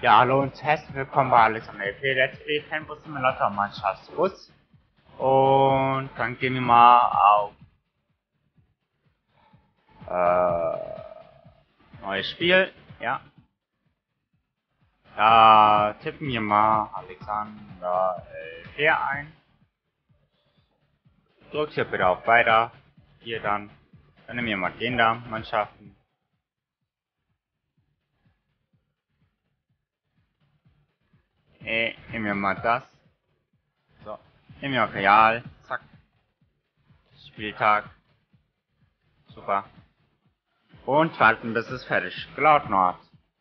Ja, hallo und herzlich willkommen bei Alexander LP, Let's Play Fanbus Simulator Mannschaftsbus. Und dann gehen wir mal auf neues Spiel, ja. Da tippen wir mal Alexander LP ein. Drückt hier bitte auf Weiter. Hier dann nehmen wir mal den da, Mannschaften. Nehmen wir mal das. So, nehmen wir mal Real. Zack. Spieltag. Super. Und warten, bis es fertig geladen hat.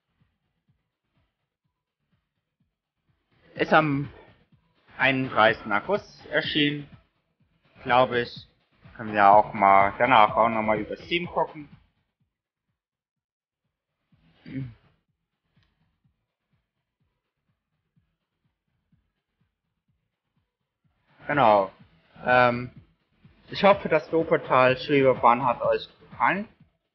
Ist am 31. August erschienen. Glaube ich. Können wir auch mal danach auch nochmal über Steam gucken. Genau. Ich hoffe, das Doportal Schwebebahn hat euch gefallen.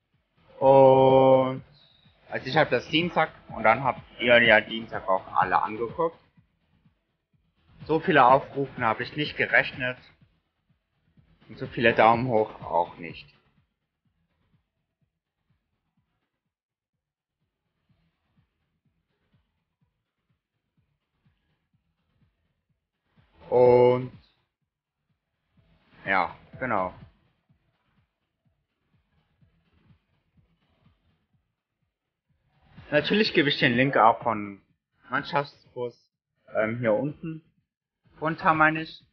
Und also ich habe das Dienstag und dann habt ihr ja Dienstag auch alle angeguckt. So viele Aufrufen habe ich nicht gerechnet. Und so viele Daumen hoch auch nicht. Und ja, genau. Natürlich gebe ich den Link auch von Mannschaftsbus hier unten. Runter meine ich.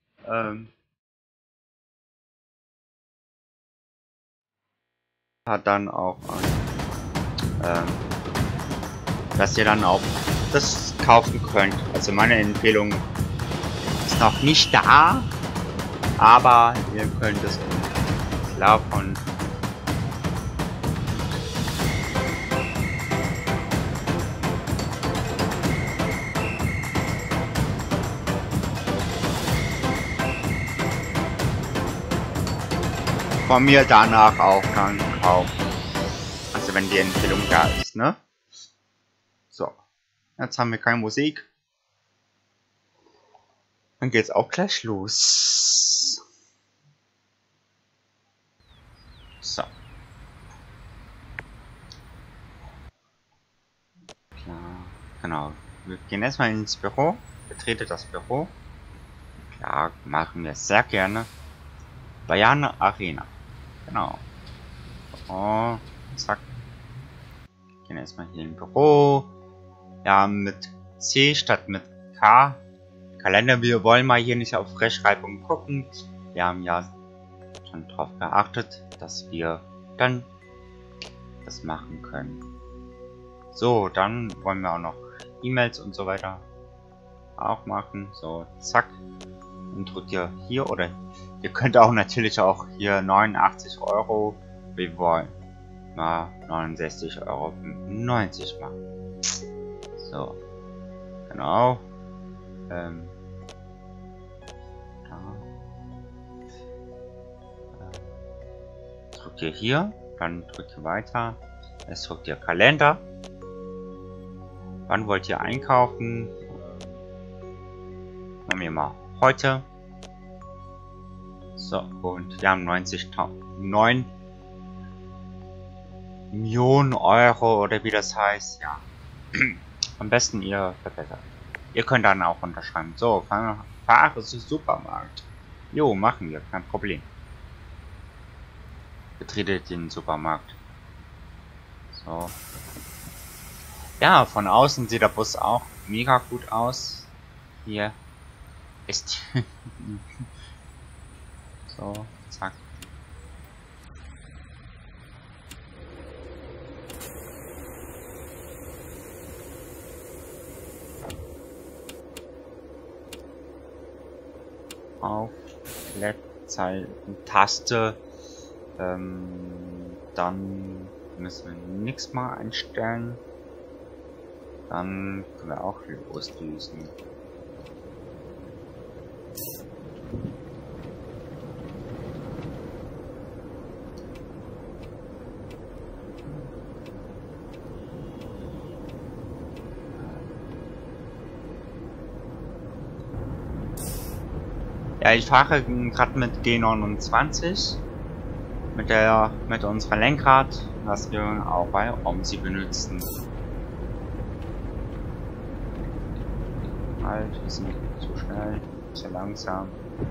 Hat dann auch dass ihr dann auch das kaufen könnt. Also meine Empfehlung ist noch nicht da, aber ihr könnt es klar von mir danach auch dann kaufen. Also wenn die Empfehlung da ist, ne? So. Jetzt haben wir keine Musik. Dann geht's auch gleich los. So. Klar, genau. Wir gehen erstmal ins Büro. Betrete das Büro. Klar, machen wir sehr gerne. Bayern Arena. Genau. Oh, zack. Gehen erstmal hier im Büro. Ja, mit C statt mit K. Kalender, wir wollen mal hier nicht auf Rechtschreibung gucken. Wir haben ja schon darauf geachtet, dass wir dann das machen können. So, dann wollen wir auch noch E-Mails und so weiter auch machen. So, zack. Und drückt ihr hier oder ihr könnt auch natürlich auch hier 89 €. Wir wollen mal 69,95 € machen. So, genau. Drückt ihr hier, dann drückt ihr weiter. Jetzt drückt ihr Kalender. Wann wollt ihr einkaufen? Machen wir mal heute. So, und wir haben 9 Millionen € oder wie das heißt, ja. Am besten ihr verbessert. Ihr könnt dann auch unterschreiben. So, fahre zum Supermarkt. Jo, machen wir, kein Problem. Betretet den Supermarkt. So. Ja, von außen sieht der Bus auch mega gut aus. Hier ist. So, zack. Auf Taste. Dann müssen wir nichts mal einstellen. Dann können wir auch loslösen. Ja, ich fahre gerade mit G29 mit unserem Lenkrad, was wir auch bei OMSI benutzen. Halt, wir sind zu schnell, zu langsam.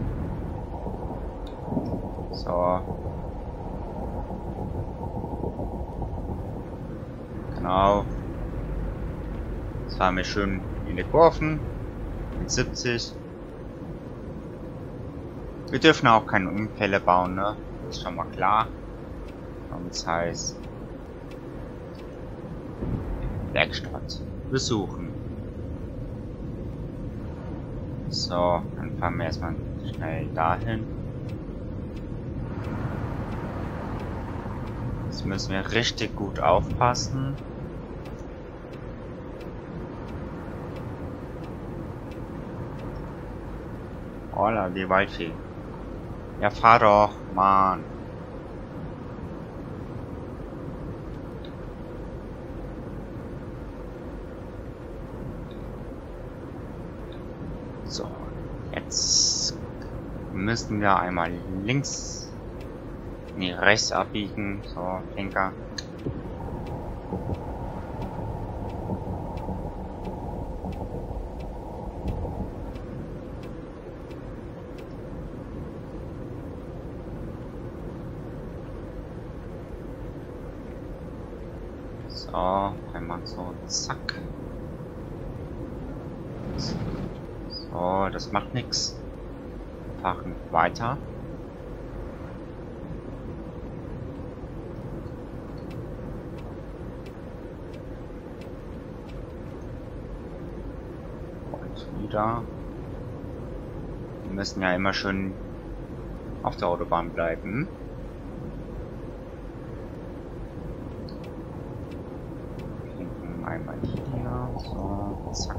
So. Genau. Jetzt fahren wir schön in die Kurven mit 70. Wir dürfen auch keine Unfälle bauen, ne? Das ist schon mal klar. Und das heißt Werkstatt besuchen. So, dann fahren wir erstmal schnell dahin. Jetzt müssen wir richtig gut aufpassen. Holla, die Waldfee. Ja, fahr doch, Mann. So, jetzt müssen wir einmal links, nee, rechts abbiegen. So, Blinker. So, einmal so, zack. So, das macht nichts. Fahren weiter. Und wieder. Wir müssen ja immer schön auf der Autobahn bleiben. Einmal hier, so, zack.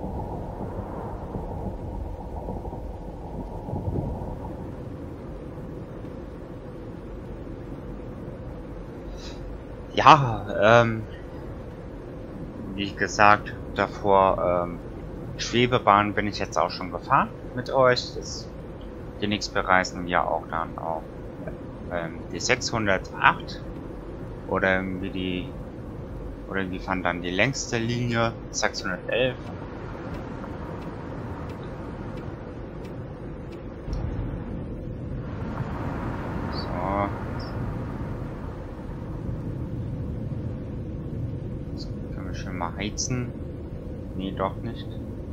Ja, wie gesagt, davor, Schwebebahn bin ich jetzt auch schon gefahren mit euch. Das, die nächsten bereisen ja auch dann auch die 608 oder wir fahren dann die längste Linie 611. So. Jetzt können wir schon mal heizen. Nee, doch nicht.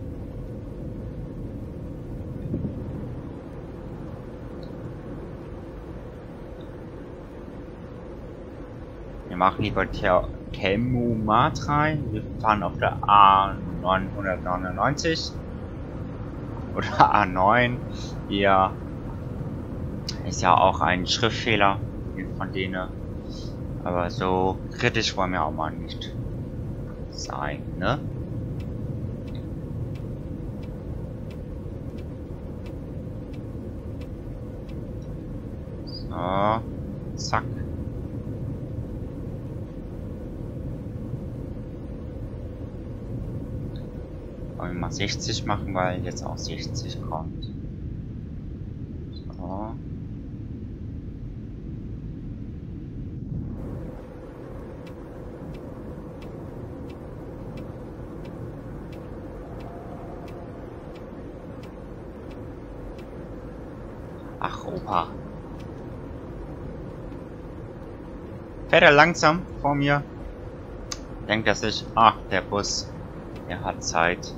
Wir machen lieber Temmumat rein. Wir fahren auf der A999 oder A9. Hier ist ja auch ein Schriftfehler von denen. Aber so kritisch wollen wir auch mal nicht sein, ne? So, zack. Wollen wir mal 60 machen, weil jetzt auch 60 kommt. So. Ach, Opa. Fährt er langsam vor mir? Denkt er sich, ach, der Bus, der hat Zeit.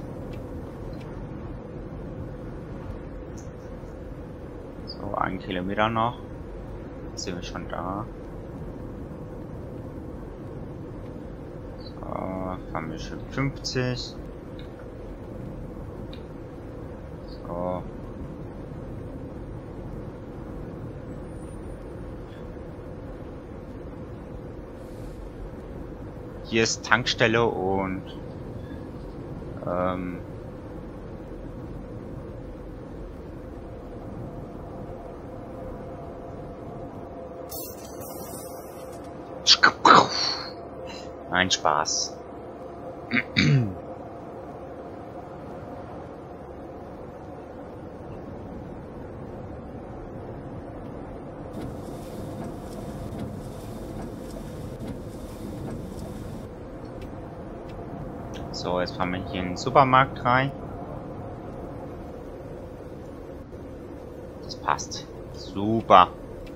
So, 1 Kilometer noch. Jetzt sind wir schon da. So, fahren wir schon 50. So. Hier ist Tankstelle und ein Spaß. So, jetzt fahren wir hier in den Supermarkt rein. Das passt. Super.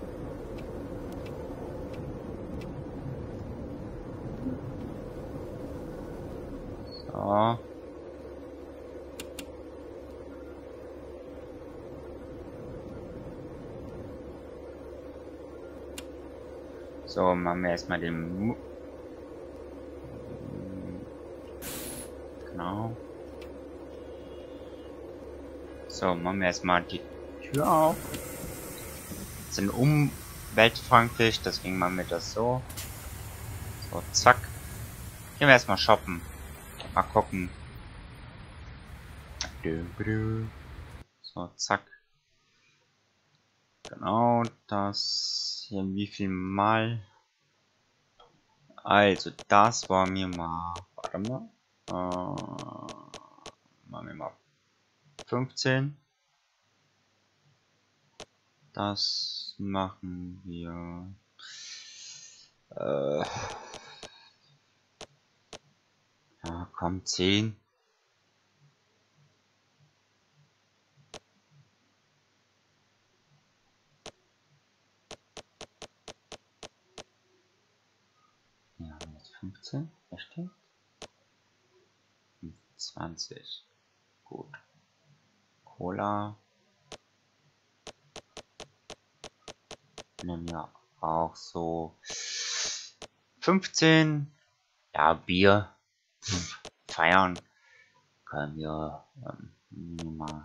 So. So, machen wir erstmal den... Genau. So, machen wir erstmal die Tür auf. Das sind umweltfreundlich, deswegen machen wir das so. So, zack. Gehen wir erstmal shoppen. Mal gucken. So, zack. Genau, das hier wie viel mal. Also, das war mir mal. Warte mal. Machen wir mal 15. Das machen wir. Ja, komm, 10. Ja, jetzt 15. Echt? 20. Gut. Cola. Nehmen wir auch so 15. Ja, Bier. Feiern können wir Nummer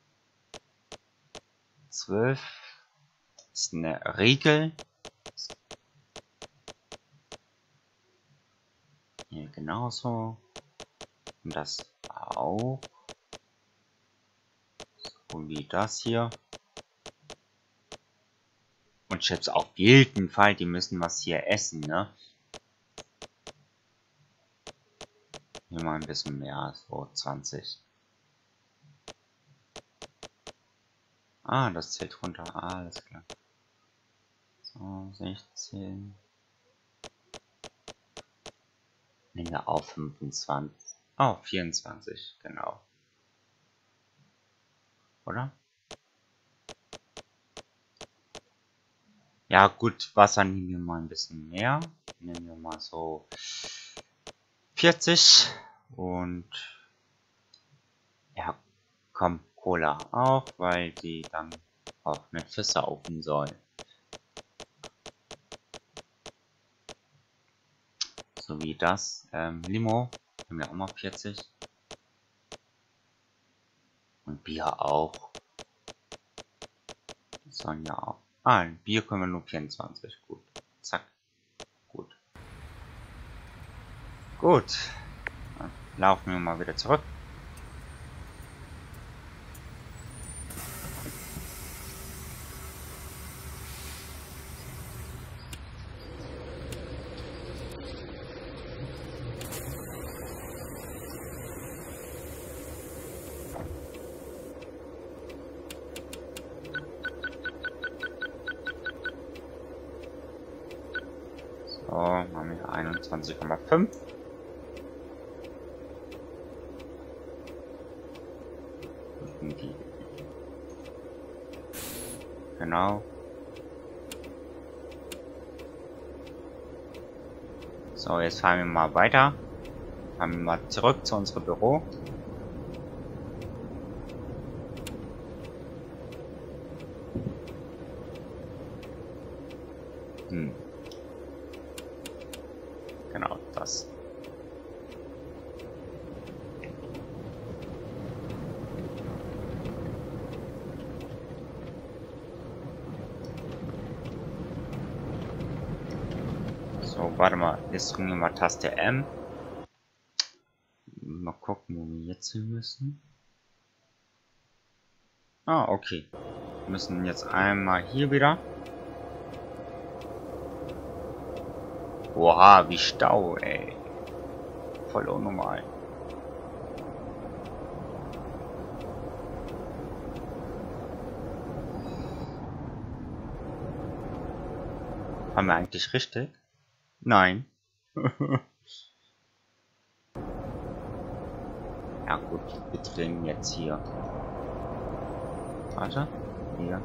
12. Ist eine Regel. Hier genauso. Und das auch. So wie das hier. Und Chips auf jeden Fall, die müssen was hier essen, ne? Hier mal ein bisschen mehr, so 20. Ah, das zählt runter. Ah, alles klar. So, 16. Nehmen wir auf 25. Oh, 24, genau. Oder? Ja, gut, Wasser nehmen wir mal ein bisschen mehr. Nehmen wir mal so 40. Und ja, komm, Cola auch, weil die dann auch mit Füße offen soll. So wie das. Limo haben wir auch noch 40. Und Bier auch. Sollen ja auch. Ah, Bier können wir nur 24. Gut. Zack. Gut. Gut. Dann laufen wir mal wieder zurück. So, machen wir 21,5. Genau. So, jetzt fahren wir mal weiter. Fahren wir mal zurück zu unserem Büro. Genau, das. So, warte mal, jetzt drücken wir mal Taste M. Mal gucken, wo wir jetzt hin müssen. Ah, okay. Wir müssen jetzt einmal hier wieder. Oha, wie Stau, ey. Voll unnormal. Haben wir eigentlich richtig? Nein. Ja gut, wir drehen jetzt hier. Warte, hier.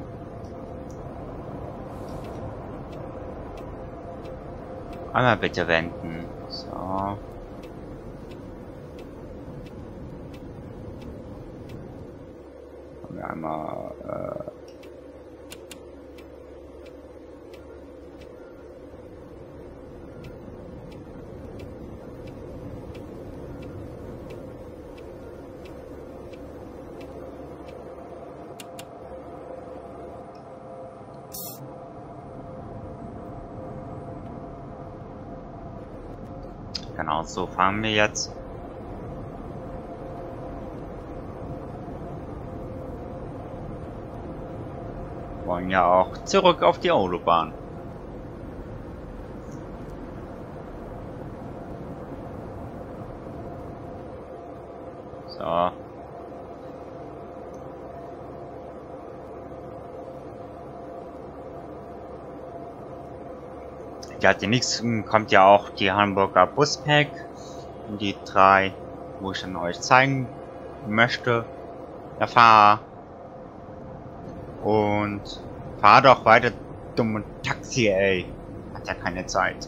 Einmal bitte wenden. So. Haben wir einmal genau, so fahren wir jetzt. Wollen ja auch zurück auf die Autobahn. So. Ja, die nächsten kommt ja auch die Hamburger Buspack. Die 3, wo ich dann euch zeigen möchte. Ja, fahr. Und fahr doch weiter, dumme Taxi, ey. Hat ja keine Zeit.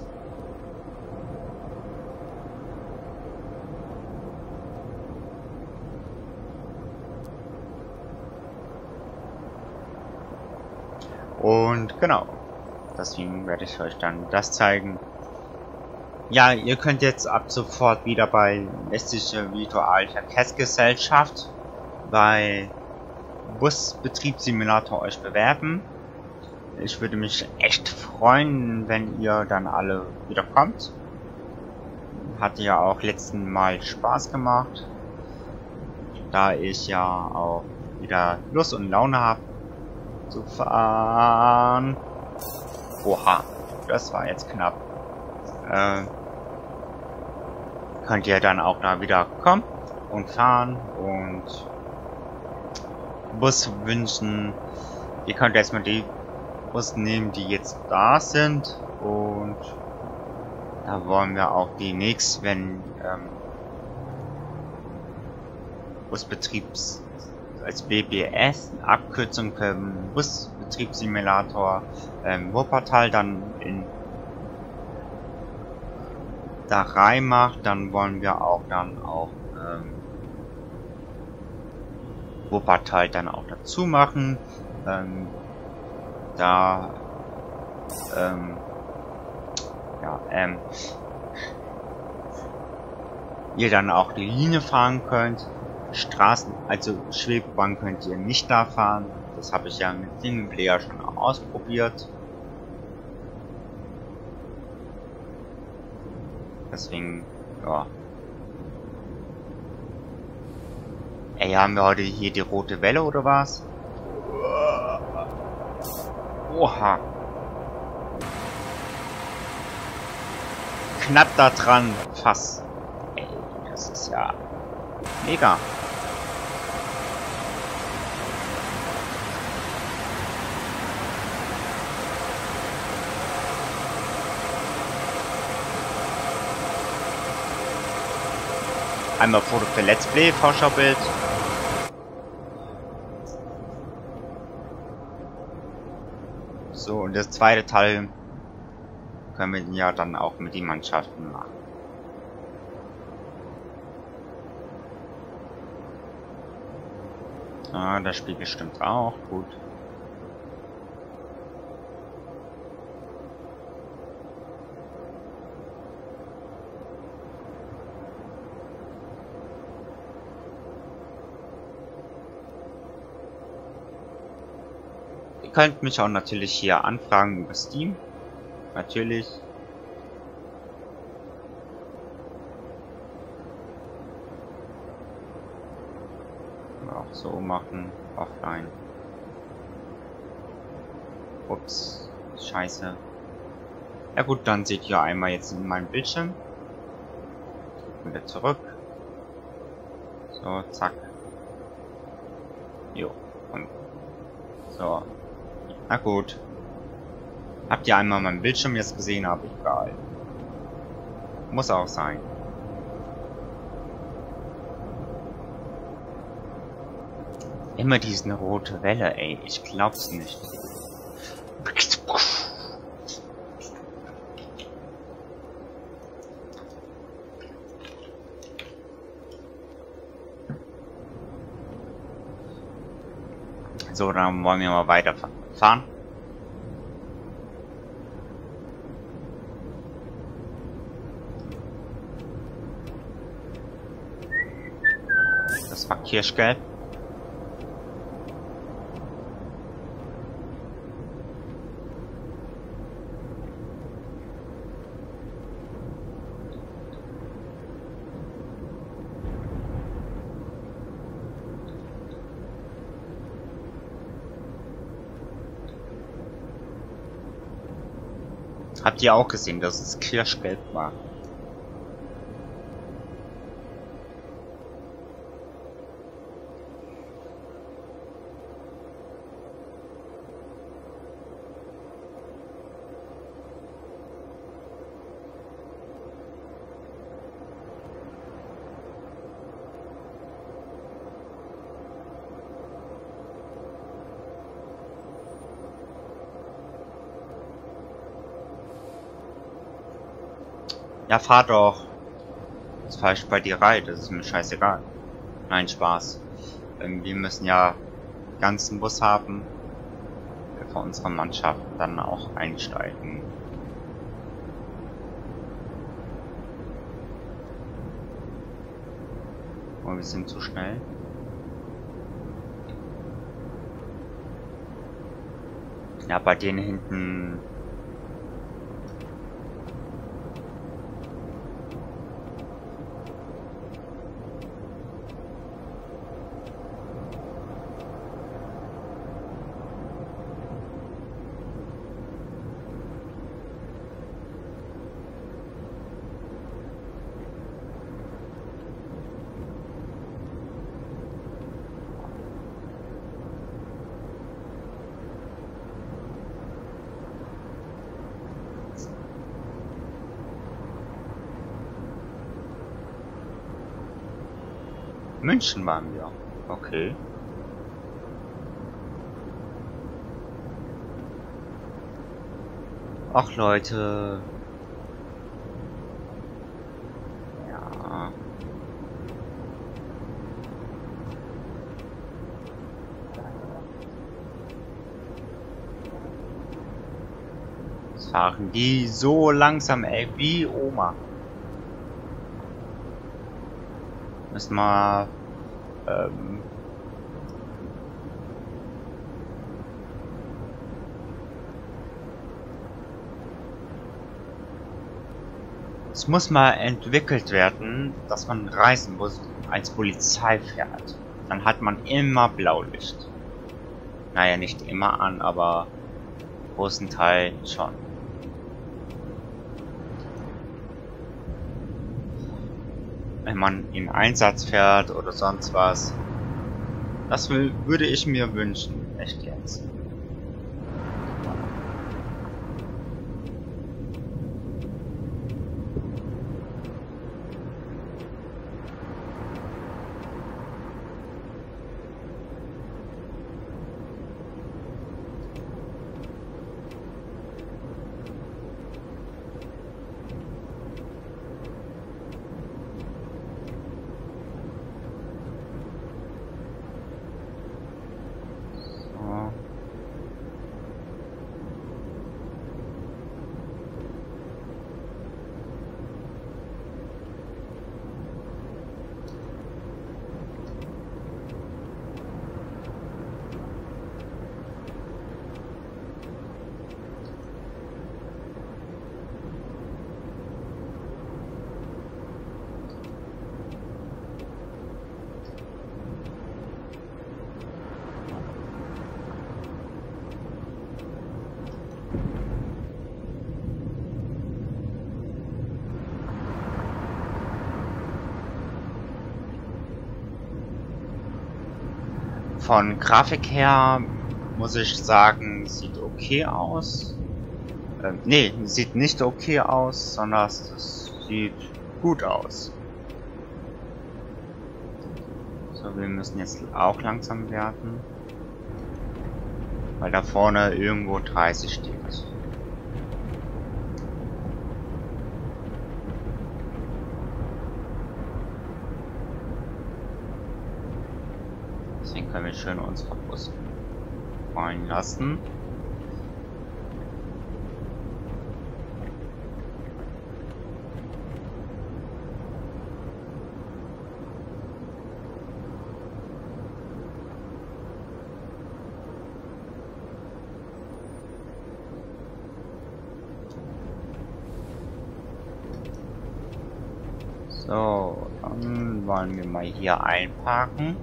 Und genau. Deswegen werde ich euch dann das zeigen. Ja, ihr könnt jetzt ab sofort wieder bei Westliche Virtualverkehrsgesellschaft bei Busbetriebssimulator euch bewerben. Ich würde mich echt freuen, wenn ihr dann alle wieder kommt. Hatte ja auch letzten Mal Spaß gemacht. Da ich ja auch wieder Lust und Laune habe zu fahren. Oha, das war jetzt knapp. Könnt ihr dann auch da wieder kommen und fahren und Bus wünschen. Ihr könnt erstmal die Bus nehmen, die jetzt da sind, und da wollen wir auch die nächsten Busbetriebs als BBS, Abkürzung für Busbetriebssimulator Wuppertal, dann in da rein macht, dann wollen wir auch Wuppertal dann auch dazu machen, ihr dann auch die Linie fahren könnt. Straßen, also Schwebebahn könnt ihr nicht da fahren. Das habe ich ja mit Singleplayer schon ausprobiert. Deswegen, ja. Ey, haben wir heute hier die rote Welle oder was? Oha. Knapp da dran, fast. Ey, das ist ja mega. Einmal Foto für Let's Play, Vorschaubild. So, und das zweite Teil können wir ja dann auch mit den Mannschaften machen. Ah, das Spiel stimmt auch, gut. Ihr könnt mich auch natürlich hier anfragen über Steam. Natürlich. Auch so machen. Offline. Ups. Scheiße. Ja gut, dann seht ihr einmal jetzt in meinem Bildschirm. Wieder zurück. So, zack. Jo. Und so. Na gut. Habt ihr einmal meinen Bildschirm jetzt gesehen, aber egal. Muss auch sein. Immer diese rote Welle, ey. Ich glaub's nicht. So, dann wollen wir mal weiterfahren. Das war kirschgelb. Habt ihr auch gesehen, dass es kirschgelb war? Ja, fahr doch. Jetzt fahr ich bei dir rein, das ist mir scheißegal. Nein, Spaß. Wir müssen ja den ganzen Bus haben. Von unserer Mannschaft dann auch einsteigen. Oh, wir sind zu schnell. Ja, bei denen hinten. München waren wir. Okay. Ach Leute. Ja. Jetzt fahren die so langsam, ey, wie Oma. Müssen wir es muss mal entwickelt werden, dass man reisen muss als Polizei fährt. Dann hat man immer Blaulicht. Naja, nicht immer an, aber großen Teil schon. Wenn man in Einsatz fährt oder sonst was. Das würde ich mir wünschen. Echt jetzt. Von Grafik her muss ich sagen, sieht okay aus. Nee, sieht nicht okay aus, sondern es sieht gut aus. So. So, wir müssen jetzt auch langsam werden. Weil da vorne irgendwo 30 steht. Deswegen können wir schön unsere Bus fallen lassen. So, dann wollen wir mal hier einparken.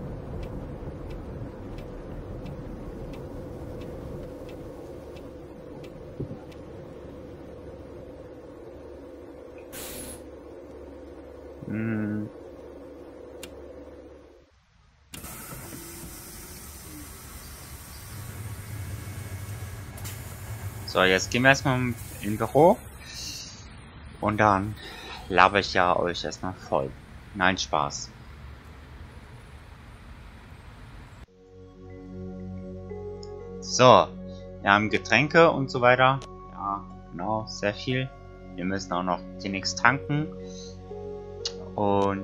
So, jetzt gehen wir erstmal im Büro und dann laber ich ja euch erstmal voll. Nein, Spaß. So, wir haben Getränke und so weiter. Ja, genau, sehr viel. Wir müssen auch noch zunächst tanken. Und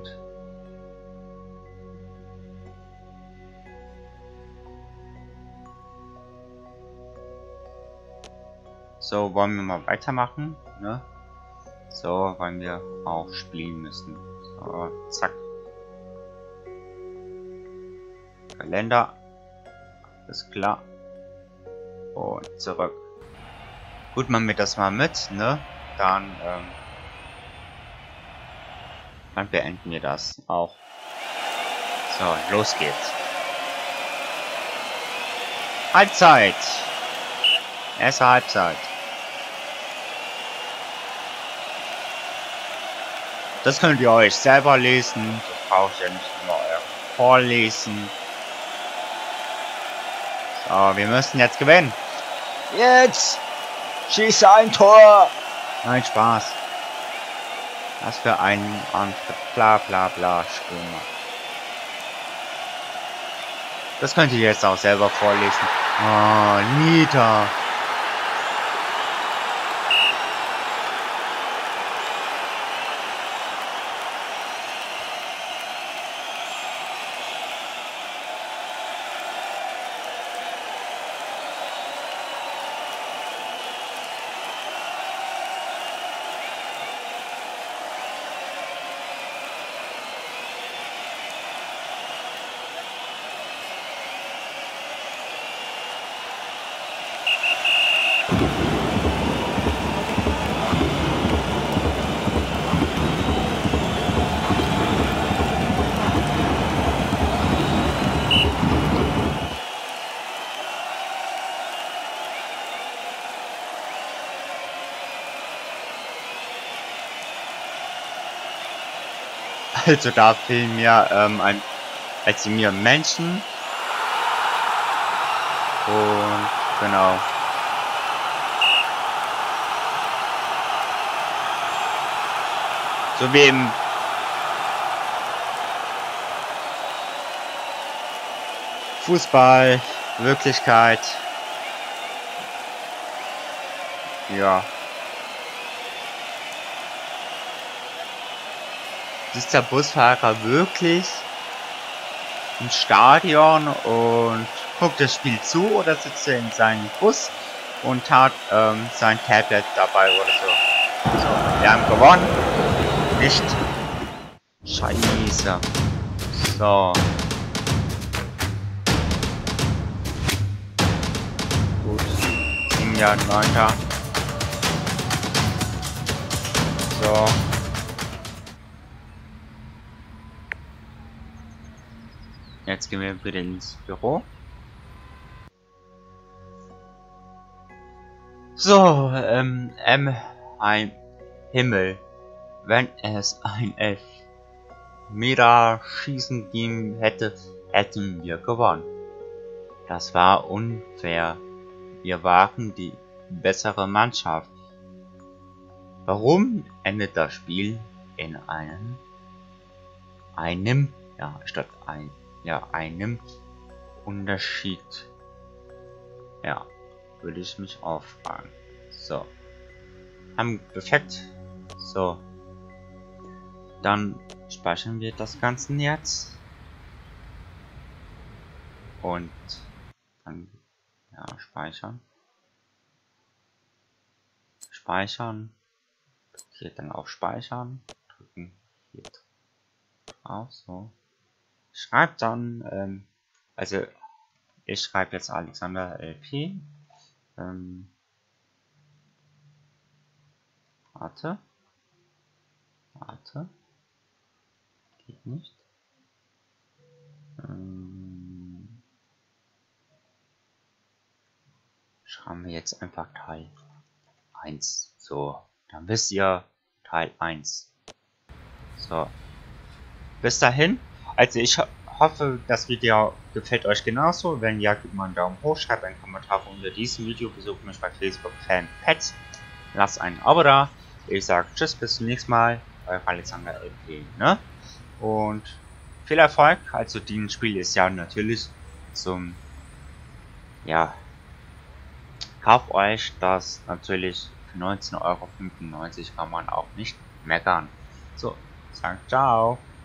so, wollen wir mal weitermachen, ne? So, weil wir auch spielen müssen. So, zack. Kalender. Ist klar. Und zurück. Gut, machen wir das mal mit, ne? Dann beenden wir das auch. So, los geht's. Halbzeit. Erste Halbzeit. Das könnt ihr euch selber lesen. Das braucht ihr nicht immer vorlesen. So, wir müssen jetzt gewinnen. Jetzt! Schieße ein Tor! Nein, Spaß. Was für ein Antritt. Bla bla bla. Stürmer. Das könnt ihr jetzt auch selber vorlesen. Oh, Nita. Also da fehlen mir mir Menschen und genau. So wie im Fußball, Wirklichkeit. Ja. Ist der Busfahrer wirklich im Stadion und guckt das Spiel zu oder sitzt er in seinem Bus und hat sein Tablet dabei oder so. So, wir haben gewonnen. Nicht. Scheiße. So. Gut. 7 Jahre 9. So. Jetzt gehen wir wieder ins Büro. So, ein Himmel. Wenn es ein Elfmeterschießen gegeben hätte, hätten wir gewonnen. Das war unfair. Wir waren die bessere Mannschaft. Warum endet das Spiel in einem, ja, statt ein, ja, einem Unterschied, ja, würde ich mich auch fragen. So, haben perfekt. So, dann speichern wir das Ganze jetzt und dann ja speichern, hier dann auf Speichern drücken, hier drauf, so. Schreibt dann, also ich schreibe jetzt Alexander LP. Warte. Geht nicht. Schreiben wir jetzt einfach Teil 1. So, dann wisst ihr Teil 1. So. Bis dahin. Also ich hoffe, das Video gefällt euch genauso. Wenn ja, gebt mal einen Daumen hoch, schreibt einen Kommentar unter diesem Video, besucht mich bei Facebook FanPets, lasst ein Abo da. Ich sage tschüss, bis zum nächsten Mal, euer Alexander LP, ne? Und viel Erfolg, also dieses Spiel ist ja natürlich zum, ja, kauft euch das natürlich für 19,95 € kann man auch nicht meckern. So, sag ciao.